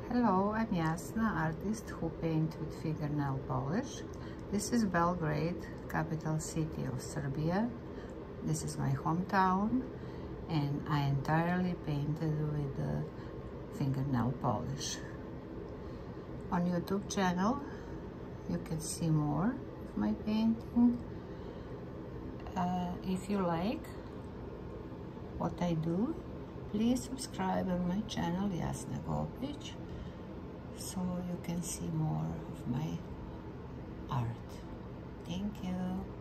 Hello, I'm Jasna, artist who paint with fingernail polish. This is Belgrade, capital city of Serbia. This is my hometown, and I entirely painted with fingernail polish. On YouTube channel, you can see more of my painting. If you like what I do, please subscribe on my channel Jasna Gopic, so you can see more of my art. Thank you.